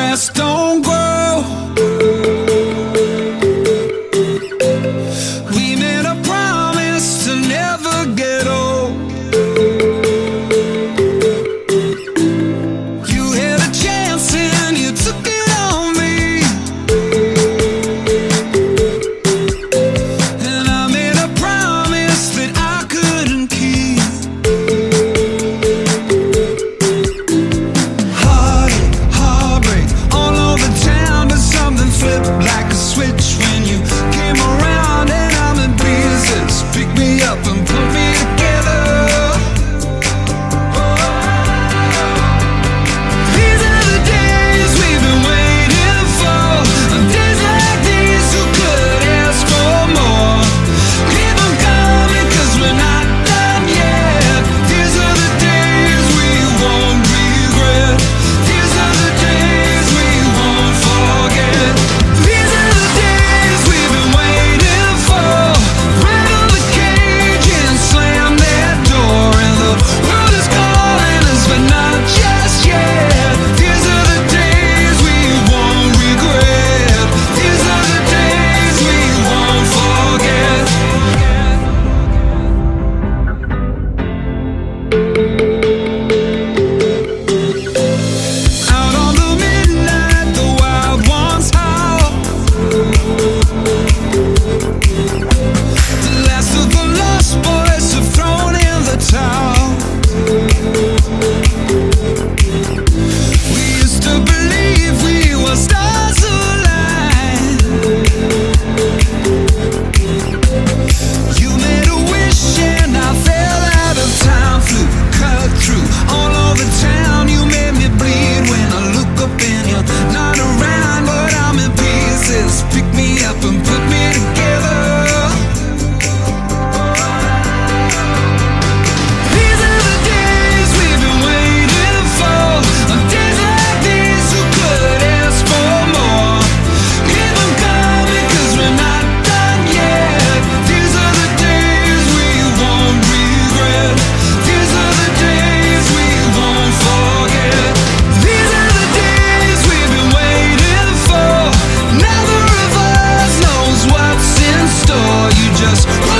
grass don't grow. We made a promise to never get old. You had a chance and you took it on me, and I made a promise that I couldn't keep. Heartbreak all over town, but something flipped like a switch when you came around, and I'm in pieces. Pick me up and put me together. These are the days we've been waiting for. On days like these, who could ask for more? Keep them coming, 'cause we're not done yet. These are the days we won't regret. These are the days we won't forget. These are the days we've been waiting for. Rattle the cage and slam that door, and the world is calling us, but not just yet. These are the days we won't regret. These are the days we won't forget. Out on the midnight, the wild ones howl. The last of the lost boys have thrown in the towel. We used to believe we were stars aligned. You made a wish and I fell out of time. Flew, cut through all over town. You made me bleed when I look up and you're not around, but I'm in pieces. Pick me up and put me together. These are the days we've been waiting for. On days like these, who could ask for more? Keep them coming, 'cause we're not done yet. These are the days we won't regret. These are the days we won't forget. These are the days we've been waiting for. Neither of us knows what's in store. You just